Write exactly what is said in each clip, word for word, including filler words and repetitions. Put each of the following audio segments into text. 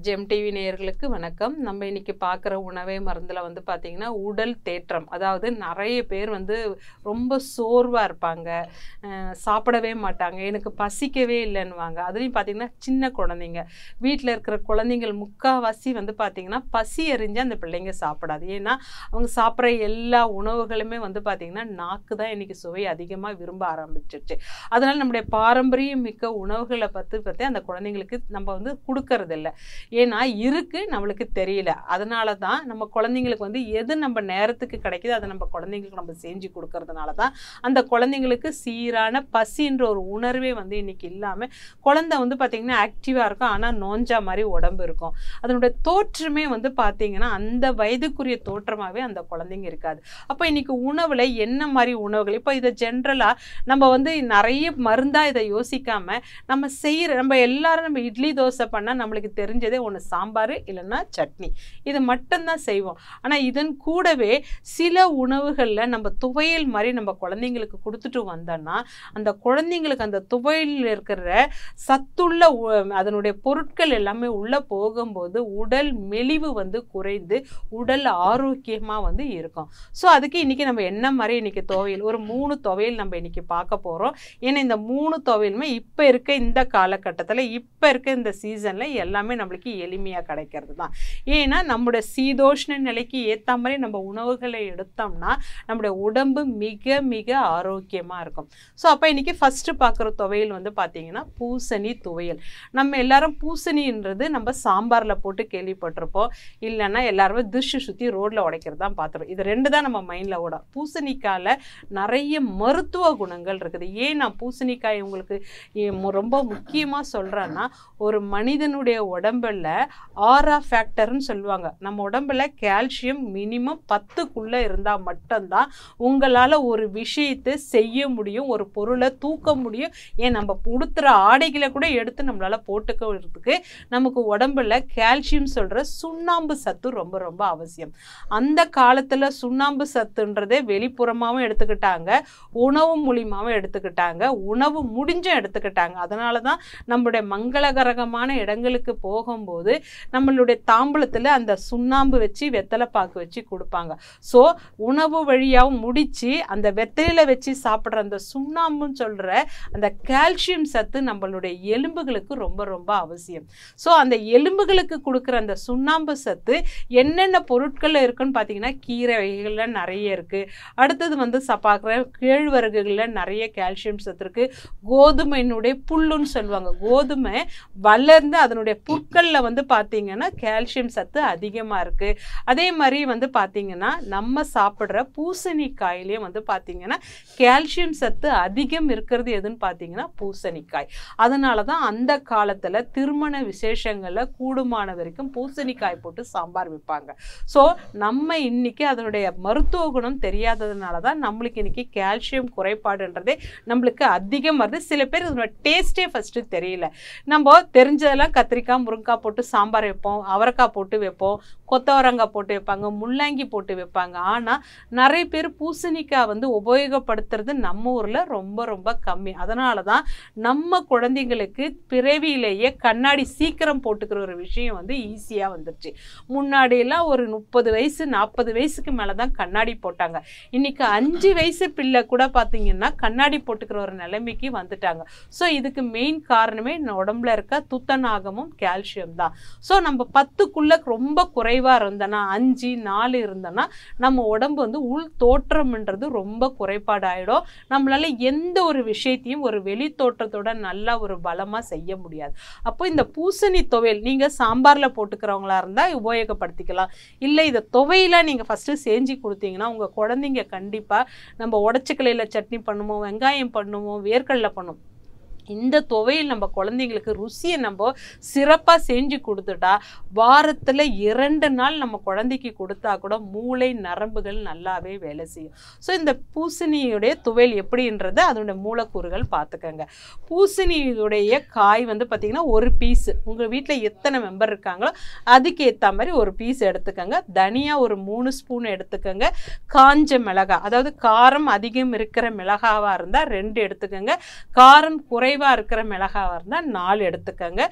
Gemtv நேயர்களுக்கு வணக்கம். நம்ம இன்னைக்கு பார்க்குற உணவே மருந்துல வந்து பார்த்தீங்கன்னா உடல் தேற்றம். அதாவது நிறைய பேர் வந்து ரொம்ப சோர்வா இருப்பாங்க, சாப்பிடவே மாட்டாங்க, எனக்கு பசிக்கவே இல்லைன்னுவாங்க. அதுலேயும் பார்த்தீங்கன்னா சின்ன குழந்தைங்க, வீட்டில் இருக்கிற குழந்தைங்கள் முக்கால்வாசி வந்து பார்த்தீங்கன்னா பசி அறிஞ்சு அந்த பிள்ளைங்க சாப்பிடாது. ஏன்னா அவங்க சாப்பிட்ற எல்லா உணவுகளுமே வந்து பார்த்தீங்கன்னா நாக்கு தான் இன்னைக்கு சுவை அதிகமாக விரும்ப ஆரம்பிச்சிருச்சு. அதனால் நம்முடைய பாரம்பரியம் மிக்க உணவுகளை பற்றி பற்றி அந்த குழந்தைங்களுக்கு நம்ம வந்து கொடுக்கறது இல்லை. ஏன்னா இருக்கு நம்மளுக்கு தெரியல. அதனால தான் நம்ம குழந்தைங்களுக்கு வந்து எது நம்ம நேரத்துக்கு கிடைக்குது அதை நம்ம குழந்தைங்களுக்கு நம்ம செஞ்சு கொடுக்கறதுனால தான் அந்த குழந்தைங்களுக்கு சீரான பசின்ற ஒரு உணர்வே வந்து இன்னைக்கு இல்லாமல் குழந்தை வந்து பார்த்திங்கன்னா ஆக்டிவாக இருக்கும், ஆனால் நோஞ்சா மாதிரி உடம்பு இருக்கும். அதனுடைய தோற்றமே வந்து பார்த்திங்கன்னா அந்த வயதுக்குரிய தோற்றமாகவே அந்த குழந்தைங்க இருக்காது. அப்போ இன்னைக்கு உணவில் என்ன மாதிரி உணவுகள், இப்போ இதை ஜென்ரலாக நம்ம வந்து நிறைய மருந்தாக இதை யோசிக்காமல் நம்ம செய்கிற நம்ம எல்லாரும் நம்ம இட்லி தோசை பண்ணால் நம்மளுக்கு தெரிஞ்சதே ஒன்று சாம்பார் இல்லைன்னா சட்னி, இது மட்டும்தான் செய்வோம். ஆனால் இதன் கூடவே சில உணவுகளில் நம்ம துவையல் மாதிரி நம்ம குழந்தைங்களுக்கு கொடுத்துட்டு வந்தோன்னா அந்த குழந்தைங்களுக்கு அந்த துவையலில் இருக்கிற சத்துள்ள அதனுடைய பொருட்கள் எல்லாமே உள்ளே போகும்போது உடல் மெலிவு வந்து குறைந்து உடல் ஆரோக்கியமாக வந்து இருக்கும். ஸோ அதுக்கு இன்றைக்கி நம்ம என்ன மாதிரி இன்றைக்கி துவையல் ஒரு மூணு துவையல் நம்ம இன்றைக்கி பார்க்க போகிறோம். ஏன்னா இந்த மூணு துவையலுமே இப்போ இருக்க இந்த காலகட்டத்தில் இப்போ இருக்க இந்த சீசனில் எல்லாமே நம்மளுக்கு எளிமையாக கிடைக்கிறது தான். ஏன்னா நம்முடைய சீதோஷ்ண நிலைக்கு ஏற்ற மாதிரி நம்ம உணவுகளை எடுத்தோம்னா நம்முடைய உடம்பு மிக மிக ஆரோக்கியமாக இருக்கும். ஸோ அப்போ இன்றைக்கி ஃபஸ்ட்டு பார்க்குற துவையல் வந்து பார்த்திங்கன்னா பூசணி துவையல். நம்ம எல்லாரும் பூசணின்றது நம்ம சாம்பாரில் போட்டு கேள்விப்பட்டிருப்போம், இல்லைன்னா எல்லாருமே திஷு சுற்றி ரோட்டில் உடைக்கிறது தான் பார்த்துருவோம். இது ரெண்டு தான் நம்ம மைண்டில் ஓடும். பூசணிக்காயில் நிறைய மருத்துவ குணங்கள் இருக்குது. ஏன் நான் பூசணிக்காய் உங்களுக்கு ரொம்ப முக்கியமாக சொல்கிறேன்னா, ஒரு மனிதனுடைய உடம்பில் ஆரா ஃபேக்டர்னு சொல்லுவாங்க. நம்ம உடம்புல கால்சியம் மினிமம் பத்துக்குள்ளே இருந்தால் மட்டும்தான் உங்களால் ஒரு விஷயத்தை செய்ய முடியும், ஒரு பொருளை தூக்க முடியும். ஏன் நம்ம உடுத்துகிற ஆடைகளை கூட எடுத்து நம்மளால் போட்டுக்கிறதுக்கு நமக்கு உடம்புல கால்சியம் சொல்கிற சுண்ணாம்பு சத்து ரொம்ப ரொம்ப அவசியம். அந்த காலத்தில் சுண்ணாம்பு சத்துன்றதே வெளிப்புறமாகவும் எடுத்துக்கிட்டாங்க, உணவு மூலியமாகவும் எடுத்துக்கிட்டாங்க, உணவு முடிஞ்சும் எடுத்துக்கிட்டாங்க. அதனால தான் நம்மளுடைய மங்களகரகமான இடங்களுக்கு போகும்போது நம்மளுடைய தாம்பூலத்தில் அந்த சுண்ணாம்பு வச்சு வெத்தலை பாக்கு வச்சு கொடுப்பாங்க. ஸோ உணவு வழியாகவும் முடித்து அந்த வெத்தலையில் வச்சு சாப்பிட்ற அந்த சுண்ணாம்புன்னு சொல்கிற அந்த கால்சியம் சத்து நம்மளுடைய எலும்புகளுக்கு ரொம்ப ரொம்ப அவசியம். ஸோ அந்த எலும்புகளுக்கு கொடுக்குற அந்த சுண்ணாம்பு சத்து என்னென்ன பொருட்கள் இருக்குன்னு பார்த்தீங்கன்னா கீரை வகைகளில் நிறைய இருக்குது. அடுத்தது வந்து பார்க்குற கேழ்வரகுகளில் நிறைய கால்சியம் சத்து இருக்குது. கோதுமையினுடைய புல்லுன்னு சொல்லுவாங்க, கோதுமை வளர்ந்து அதனுடைய புற்களில் வந்து பார்த்தீங்கன்னா கால்சியம் சத்து அதிகமாக இருக்குது. அதே மாதிரி வந்து பார்த்தீங்கன்னா நம்ம சாப்பிட்ற பூசணிக்காயிலையும் வந்து பார்த்தீங்கன்னா கால்சியம் சத்து அதிகம் இருக்கிறது எதுன்னு பார்த்தீங்கன்னா பூசணிக்காய். அதனால தான் அந்த காலத்தில் திருமண விசேஷங்களில் கூடுமான வரைக்கும் பூசணிக்காய் போட்டு சாம்பார் வைப்பாங்க. ஸோ நம்ம இன்னைக்கு அதனுடைய மருத்துவ குணம் தெரியாததுனால தான் நம்மளுக்கு இன்னைக்கு கால்சியம் குறைபாடுன்றதே நம்மளுக்கு அதிகம் வருது. சில பேர் இதனோட டேஸ்ட்டே ஃபஸ்ட்டு தெரியல. நம்ம தெரிஞ்சதெல்லாம் கத்திரிக்காய் முருங்கைக்காய் போட்டு சாம்பார் வைப்போம், அவரைக்காய் போட்டு வைப்போம், கொத்தவரங்காய் போட்டு வைப்பாங்க, முள்ளங்கி போட்டு வைப்பாங்க. ஆனால் நிறைய பேர் பூசணிக்காய் வந்து உபயோகப்படுத்துறது நம்ம ஊரில் ரொம்ப ரொம்ப கம்மி. அதனால தான் நம்ம குழந்தைங்களுக்கு பிறவியிலேயே கண்ணாடி சீக்கிரம் போட்டுக்கிற ஒரு விஷயம் வந்து ஈஸியாக வந்துடுச்சு. முன்னாடியெல்லாம் ஒரு முப்பது வயசு நாற்பது வயசுக்கு மேலே தான் கண்ணாடி போட்டாங்க. இன்றைக்கி அஞ்சு வயசு பிள்ளை கூட பார்த்திங்கன்னா கண்ணாடி போட்டுக்கிற ஒரு நிலைமைக்கு வந்துட்டாங்க. ஸோ இதுக்கு மெயின் காரணமே உடம்புல இருக்க துத்தநாகமும் கால்சியம் தான். ஸோ நம்ம பத்துக்குள்ளே ரொம்ப குறைவாக இருந்தோன்னா, அஞ்சு நாலு இருந்தோன்னா நம்ம உடம்பு வந்து உள் தோற்றம்ன்றது ரொம்ப குறைபாடு ஆகிடும். நம்மளால எந்த ஒரு விஷயத்தையும் ஒரு வெளி தோற்றத்தோட நல்லா ஒரு பலமாக செய்ய முடியாது. அப்போ இந்த பூசணி துவையல் நீங்கள் சாம்பாரில் போட்டுக்கிறவங்களா இருந்தால் உபயோகப்படுத்திக்கலாம். இல்லை இதை துவையலாக நீங்கள் ஃபஸ்ட்டு செஞ்சு கொடுத்தீங்கன்னா உங்கள் குழந்தைங்க கண்டிப்பாக நம்ம உடச்சிக்கலையில் சட்னி பண்ணுவோம், வெங்காயம் பண்ணுவோம், வேர்க்கடலை பண்ணுவோம், இந்த துவையல் நம்ம குழந்தைங்களுக்கு ருசியை நம்ம சிறப்பாக செஞ்சு கொடுத்துட்டா வாரத்தில் இரண்டு நாள் நம்ம குழந்தைக்கு கொடுத்தா கூட மூளை நரம்புகள் நல்லாவே வேலை செய்யும். ஸோ இந்த பூசணியுடைய துவையல் எப்படின்றது அதனுடைய மூலக்கூறுகள் பார்த்துக்கோங்க. பூசணியுடைய காய் வந்து பார்த்திங்கன்னா ஒரு பீஸு, உங்கள் வீட்டில் எத்தனை மெம்பர் இருக்காங்களோ அதுக்கு ஏற்ற மாதிரி ஒரு பீஸ் எடுத்துக்கோங்க. தனியாக ஒரு மூணு ஸ்பூன் எடுத்துக்கோங்க. காஞ்ச மிளகாய், அதாவது காரம் அதிகம் இருக்கிற மிளகாவாக இருந்தால் ரெண்டு எடுத்துக்கோங்க, காரம் குறை குறைவா இருக்கிற மிளகாவா இருந்தா நாலு எடுத்துக்கங்க.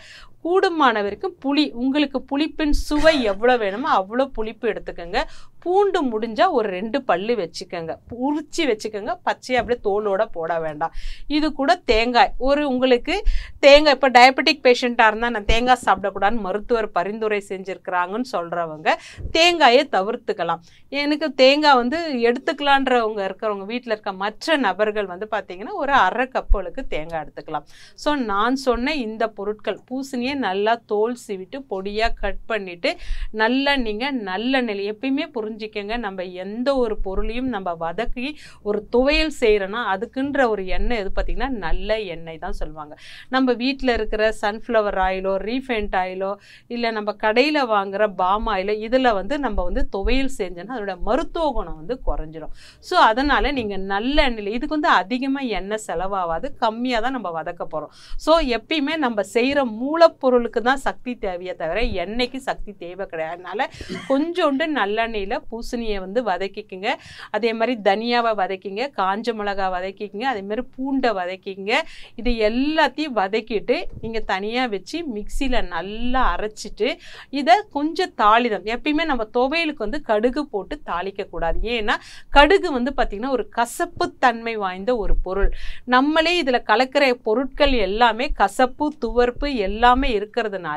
கூடுமான வரைக்கும் புளி, உங்களுக்கு புளிப்பின் சுவை எவ்வளோ வேணுமோ அவ்வளோ புளிப்பு எடுத்துக்கோங்க. பூண்டு முடிஞ்சால் ஒரு ரெண்டு பல்லு வச்சுக்கோங்க, உரிச்சி வச்சுக்கோங்க, பச்சையை அப்படியே தோலோட போட வேண்டாம். இது கூட தேங்காய், ஒரு உங்களுக்கு தேங்காய் இப்போ டயபெட்டிக் பேஷண்ட்டாக இருந்தால் நான் தேங்காய் சாப்பிடக்கூடாதுன்னு மருத்துவர் பரிந்துரை செஞ்சுருக்கிறாங்கன்னு சொல்கிறவங்க தேங்காயை தவிர்த்துக்கலாம். எனக்கு தேங்காய் வந்து எடுத்துக்கலான்றவங்க இருக்கிறவங்க வீட்டில் இருக்க மற்ற நபர்கள் வந்து பார்த்திங்கன்னா ஒரு அரை கப்புகளுக்கு தேங்காய் எடுத்துக்கலாம். ஸோ நான் சொன்ன இந்த பொருட்கள் பூசணியை நல்லா தோல் சீவிட்டு பொடியாக கட் பண்ணிவிட்டு நல்லா நீங்கள் நல்ல நிலை எப்பயுமே புரிஞ்சிக்கங்க, நம்ம எந்த ஒரு பொருளையும் நம்ம வதக்கி ஒரு துவையல் செய்கிறோன்னா அதுக்குன்ற ஒரு எண்ணெய் எது பார்த்திங்கன்னா நல்ல எண்ணெய் தான் சொல்லுவாங்க. நம்ம வீட்டில் இருக்கிற சன்ஃப்ளவர் ஆயிலோ ரீஃபைண்ட் ஆயிலோ இல்லை நம்ம கடையில் வாங்குகிற பாம் ஆயிலோ இதில் வந்து நம்ம வந்து துவையல் செஞ்சோன்னா அதோட மருத்துவ குணம் வந்து குறைஞ்சிரும். ஸோ அதனால் நீங்கள் நல்ல எண்ணெயில் இதுக்கு வந்து அதிகமாக எண்ணெய் செலவாகாது, கம்மியாக தான் நம்ம வதக்க போகிறோம். ஸோ எப்பயுமே நம்ம செய்கிற மூலப்பொருளுக்கு தான் சக்தி தேவையே தவிர எண்ணெய்க்கு சக்தி தேவை கிடையாது. அதனால் கொஞ்சோண்டு நல்லெண்ணெயில் பூசணியை வந்து வதக்கிக்குங்க. அதே மாதிரி தனியாவை வதக்கிங்க, காஞ்ச மிளகா வதக்கிங்க, அதே மாதிரி பூண்டை வதக்கிங்க. இது எல்லாத்தையும் வதக்கிட்டு நீங்கள் தனியாக வச்சு மிக்சியில் நல்லா அரைச்சிட்டு இதை கொஞ்சம் தாளிதம், எப்பயுமே நம்ம துவையலுக்கு வந்து கடுகு போட்டு தாளிக்கக்கூடாது. ஏன்னா கடுகு வந்து பார்த்திங்கன்னா ஒரு கசப்பு தன்மை வாய்ந்த ஒரு பொருள். நம்மளே இதில் கலக்கிற பொருட்கள் எல்லாமே கசப்பு துவர்ப்பு எல்லாமே இருக்கிறதுனால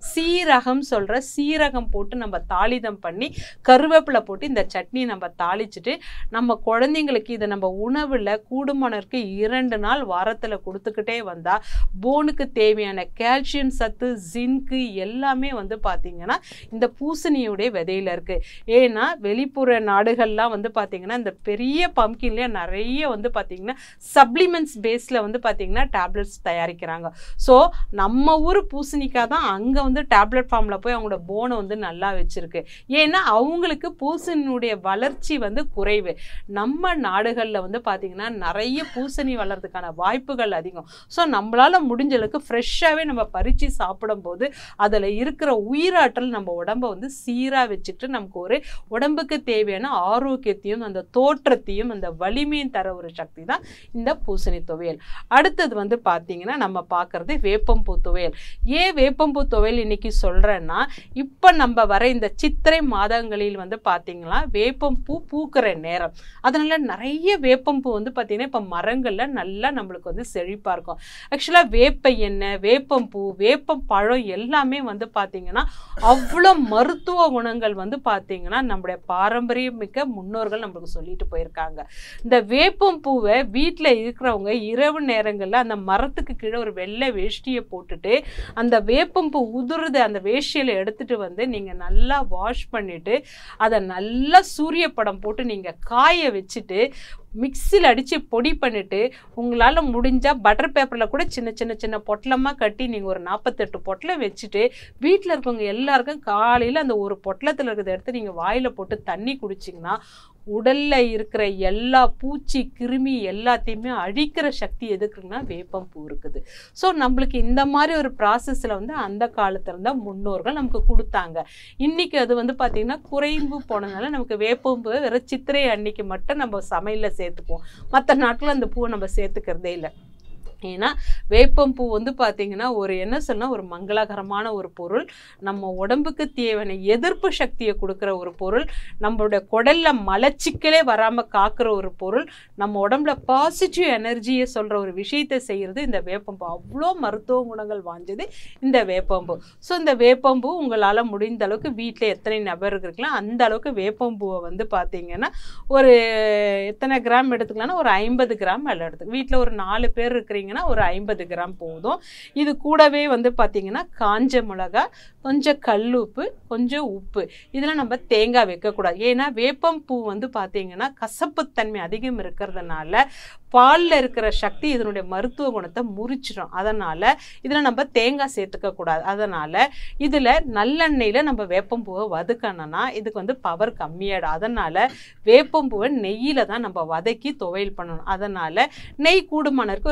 சீரகம் சொல்கிற சீரகம் போட்டு நம்ம தாளிதம் பண்ணி கருவேப்பிலை போட்டு இந்த சட்னி நம்ம தாளிச்சுட்டு நம்ம குழந்தைங்களுக்கு இதை நம்ம உணவில் கூடுமானருக்கு இரண்டு நாள் வாரத்தில் கொடுத்துக்கிட்டே வந்தால் போனுக்கு தேவையான கால்சியம் சத்து ஜிங்கு எல்லாமே வந்து பார்த்திங்கன்னா இந்த பூசணியுடைய விதையில் இருக்குது. ஏன்னா வெளிப்புற நாடுகள்லாம் வந்து பார்த்திங்கன்னா இந்த பெரிய பம்கின்லேயே நிறைய வந்து பார்த்திங்கன்னா சப்ளிமெண்ட்ஸ் பேஸில் வந்து பார்த்திங்கன்னா டேப்லெட்ஸ் தயாரிக்கிறாங்க. ஸோ நம்ம ஊர் பூசணிக்காய் தான் அங்கே வந்து டேப்லெட் ஃபார்மில் போய் அவங்களோட போனை வந்து நல்லா வச்சுருக்கு. ஏன்னா அவங்களுக்கு பூசணியுடைய வளர்ச்சி வந்து குறைவு. நம்ம நாடுகளில் வந்து பார்த்திங்கன்னா நிறைய பூசணி வளர்றதுக்கான வாய்ப்புகள் அதிகம். ஸோ நம்மளால் முடிஞ்ச அளவுக்கு ஃப்ரெஷ்ஷாகவே நம்ம பறித்து சாப்பிடும்போது அதில் இருக்கிற உயிராற்றல் நம்ம உடம்பை வந்து சீராக வச்சுட்டு நமக்கு ஒரு உடம்புக்கு தேவையான ஆரோக்கியத்தையும் அந்த தோற்றத்தையும் அந்த வலிமையும் தர ஒரு சக்தி தான் இந்த பூசணி துவையல். அடுத்தது வந்து பார்த்திங்கன்னா நம்ம பார்க்குறது வேப்பம்பூ துவையல். ஏன் வேப்பம்பூ துவையல் இன்னைக்கு சொல்கிறேன்னா இப்போ நம்ம வர இந்த சித்திரை மாதங்களில் வந்து பார்த்திங்கன்னா வேப்பம்பூ பூக்கிற நேரம். அதனால் நிறைய வேப்பம்பூ வந்து பார்த்திங்கன்னா இப்போ மரங்களில் நல்லா நம்மளுக்கு வந்து செழிப்பாக இருக்கும். ஆக்சுவலாக வேப்ப எண்ணெய், வேப்பம்பூ, வேப்பம் பழம் எல்லாமே வந்து பார்த்திங்கன்னா அவ்வளோ மருத்துவ குணங்கள் வந்து பார்த்திங்கன்னா நம்முடைய பாரம்பரியமிக்க முன்னோர்கள் நம்மளுக்கு சொல்லிட்டு போயிருக்காங்க. இந்த வேப்பம்பூவை வீட்டில் இருக்கிறவங்க இரவு நேரங்களில் அந்த மரத்துக்கு கீழே ஒரு வெள்ளை வேஷ்டியை போட்டுட்டு அந்த வேப்பம்பூ உதிர்ந்து அந்த வேஷ்டியில் எடுத்துகிட்டு வந்து நீங்கள் நல்லா வாஷ் பண்ணிவிட்டு அதை நல்லா சூரிய படம் போட்டு நீங்கள் காய வச்சுட்டு மிக்சியில் அடித்து பொடி பண்ணிவிட்டு உங்களால் முடிஞ்சால் பட்டர் பேப்பரில் கூட சின்ன சின்ன சின்ன பொட்டலமாக கட்டி நீங்கள் ஒரு நாற்பத்தெட்டு பொட்டலம் வச்சுட்டு வீட்டில் இருக்கவங்க எல்லாருக்கும் காலையில் அந்த ஒரு பொட்டலத்தில் இருக்கிறத எடுத்து நீங்கள் வாயில் போட்டு தண்ணி குடிச்சிங்கன்னா உடலில் இருக்கிற எல்லா பூச்சி கிருமி எல்லாத்தையுமே அழிக்கிற சக்தி எதுக்குன்னா வேப்பம்பூ இருக்குது. ஸோ நம்மளுக்கு இந்த மாதிரி ஒரு ப்ராசஸில் வந்து அந்த காலத்தில் இருந்தால் முன்னோர்கள் நமக்கு கொடுத்தாங்க. இன்றைக்கி அது வந்து பார்த்திங்கன்னா குறைந்து போனதுனால நமக்கு வேப்பம்பூ வேறு சித்திரை அன்னைக்கு மட்டும் நம்ம சமையலில் சேர்த்துக்குவோம். மற்ற நாட்களில் அந்த பூவை நம்ம சேர்த்துக்கிறதே இல்லை. ஏன்னா வேப்பம்பூ வந்து பார்த்திங்கன்னா ஒரு என்ன சொல்லணும் ஒரு மங்களகரமான ஒரு பொருள், நம்ம உடம்புக்கு தேவையான எதிர்ப்பு சக்தியை கொடுக்குற ஒரு பொருள், நம்மளுடைய குடலில் மலச்சிக்கலே வராமல் காக்கிற ஒரு பொருள், நம்ம உடம்புல பாசிட்டிவ் எனர்ஜியை சொல்கிற ஒரு விஷயத்தை செய்கிறது இந்த வேப்பம்பூ. அவ்வளோ மருத்துவ குணங்கள் வாய்ந்தது இந்த வேப்பம்பூ. ஸோ இந்த வேப்பம்பூ உங்களால் முடிந்த அளவுக்கு வீட்டில் எத்தனை நபர் இருக்கலாம் அந்த அளவுக்கு வேப்பம்பூவை வந்து பார்த்திங்கன்னா ஒரு எத்தனை கிராம் எடுத்துக்கலாம்னா ஒரு ஐம்பது கிராம் எல்லாம் எடுத்துக்க. வீட்டில் ஒரு நாலு பேர் இருக்கிறீங்க ஒரு ஐம்பது கிராம் போதும். இது கூடவே வந்து பார்த்தீங்கன்னா காஞ்ச மிளகா, கொஞ்சம் கல்லுப்பு, கொஞ்சம் உப்பு. இதில் நம்ம தேங்காய் வைக்கக்கூடாது. ஏன்னா வேப்பம்பூ வந்து பார்த்தீங்கன்னா கசப்புத்தன்மை அதிகம் இருக்கிறதுனால பாலில் இருக்கிற சக்தி இதனுடைய மருத்துவ குணத்தை முறிச்சிடும். அதனால் இதில் நம்ம தேங்காய் சேர்த்துக்கக்கூடாது. அதனால் இதில் நல்லெண்ணெயில் நம்ம வேப்பம்பூவை வதக்கணும்னா இதுக்கு வந்து பவர் கம்மியாயிடும். அதனால் வேப்பம்பூவை நெய்யில் தான் நம்ம வதக்கி துவையல் பண்ணணும். அதனால் நெய் கூடுமானருக்கு ஒரு ரெண்டு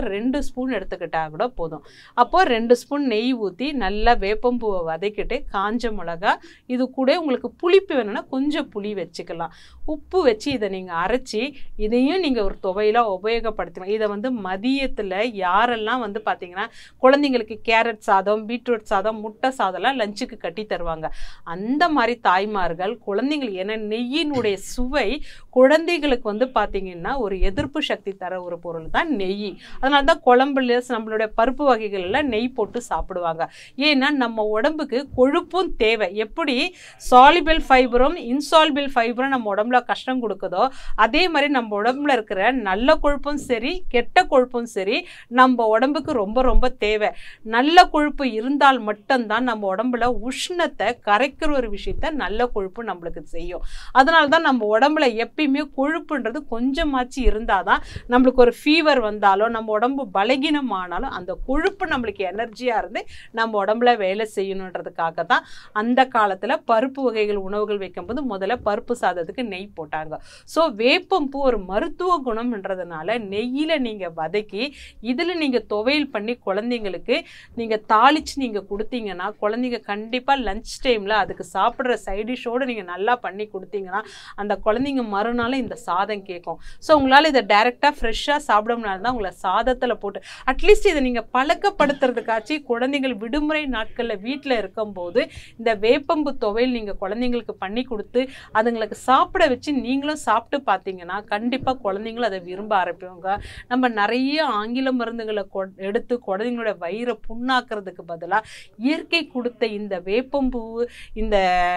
ஸ்பூன் எடுத்துக்கிட்டா கூட போதும். அப்போ ரெண்டு ஸ்பூன் நெய் ஊற்றி நல்லா வேப்பம்பூவை வதக்கிட்டு காஞ்ச மிளகா, இது கூட உங்களுக்கு புளிப்பு வேணும்னா கொஞ்சம் புளி வச்சுக்கலாம், உப்பு வச்சு இதை நீங்கள் அரைச்சி இதையும் நீங்கள் ஒரு துவையில உபயோகப்படுத்தலாம். இதை வந்து மதியத்தில் யாரெல்லாம் வந்து பார்த்தீங்கன்னா குழந்தைங்களுக்கு கேரட் சாதம், பீட்ரூட் சாதம், முட்டை சாதம்லாம் லஞ்சுக்கு கட்டி தருவாங்க. அந்த மாதிரி தாய்மார்கள் குழந்தைங்களுக்கு, ஏன்னா நெய்யினுடைய சுவை குழந்தைகளுக்கு வந்து பார்த்தீங்கன்னா ஒரு எதிர்ப்பு சக்தி தர ஒரு பொருள் தான் நெய். அதனால தான் குழம்புல நம்மளுடைய பருப்பு வகைகள் எல்லாம் நெய் போட்டு சாப்பிடுவாங்க. ஏன்னா நம்ம உடம்புக்கு கொழுப்பும் தேவை. எப்படி சாலிபிள் ஃபைபரும் இன்சாலிபிள் ஃபைபரும் நம்ம உடம்புல கஷ்டம் கொடுக்குதோ, அதே மாதிரி நம்ம உடம்புல இருக்கிற நல்ல கொழுப்பும் சரி கெட்ட கொழுப்பும் சரி நம்ம உடம்புக்கு ரொம்ப ரொம்ப தேவை. நல்ல கொழுப்பு இருந்தால் மட்டும்தான் நம்ம உடம்புல உஷ்ணத்தை கரைக்கிற ஒரு விஷயத்த நல்ல கொழுப்பு நம்மளுக்கு செய்யும். அதனால தான் நம்ம உடம்புல எப்பயுமே கொழுப்புன்றது கொஞ்சமாச்சு இருந்தாதான் நம்மளுக்கு ஒரு ஃபீவர் வந்தாலும் நம்ம உடம்பு பலகீனமானாலும் அந்த கொழுப்பு நம்மளுக்கு எனர்ஜியா இருந்து நம்ம உடம்புல வேலை செய்யணுன்றதுக்காக தான் அந்த காலத்துல பருப்பு வகைகள் உணவுகள் வைக்கும்போது முதல்ல பருப்பு சாதத்துக்கு நெய் போட்டாங்க. ஸோ வேப்பம்பூ ஒரு மருத்துவ குணம்ன்றதுனால நெய்யில நீங்க வதக்கி இதுல நீங்க துவையல் பண்ணி குழந்தைங்களுக்கு நீங்க தாளிச்சு நீங்க கொடுத்தீங்கன்னா குழந்தைங்க கண்டிப்பா லஞ்ச் டைம்ல அதுக்கு சாப்பிட்ற சைடிஷோடு நீங்க நல்லா பண்ணி கொடுத்தீங்கன்னா அந்த குழந்தைங்க மறுநாள் இந்த சாதம் கேட்கும். ஸோ உங்களால் இதை டைரெக்டாக ஃப்ரெஷ்ஷாக சாப்பிடணும்னால தான் உங்களை சாதத்தில் போட்டு அட்லீஸ்ட் இதை நீங்கள் பழக்கப்படுத்துறதுக்காச்சு குழந்தைங்கள் விடுமுறை நாட்களில் வீட்டில் இருக்கும்போது இந்த வேப்பம்பு துவையல் நீங்கள் குழந்தைங்களுக்கு பண்ணி கொடுத்து அதுங்களுக்கு சாப்பிட வச்சு நீங்களும் சாப்பிட்டு பார்த்தீங்கன்னா கண்டிப்பாக குழந்தைங்களும் அதை விரும்ப ஆரம்பிப்பாங்க. நம்ம நிறைய ஆங்கில மருந்துகளை கொ எடுத்து குழந்தைங்களோட வயிறை புண்ணாக்குறதுக்கு பதிலாக இயற்கை கொடுத்த இந்த வேப்பம்பூ, இந்த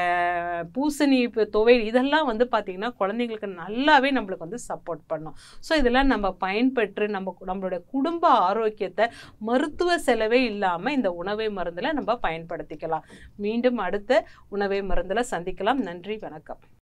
பூசணி துவையல் இதெல்லாம் வந்து பார்த்தீங்கன்னா குழந்தைங்களுக்கு நல்லாவே நம்மளுக்கு வந்து சப்போர்ட் பண்ணும். ஸோ இதெல்லாம் நம்ம பயன்பெற்று நம்ம நம்மளோட குடும்ப ஆரோக்கியத்தை மருத்துவ செலவே இல்லாமல் இந்த உணவை மருந்தில் நம்ம பயன்படுத்திக்கலாம். மீண்டும் அடுத்த உணவை மருந்தில் சந்திக்கலாம். நன்றி, வணக்கம்.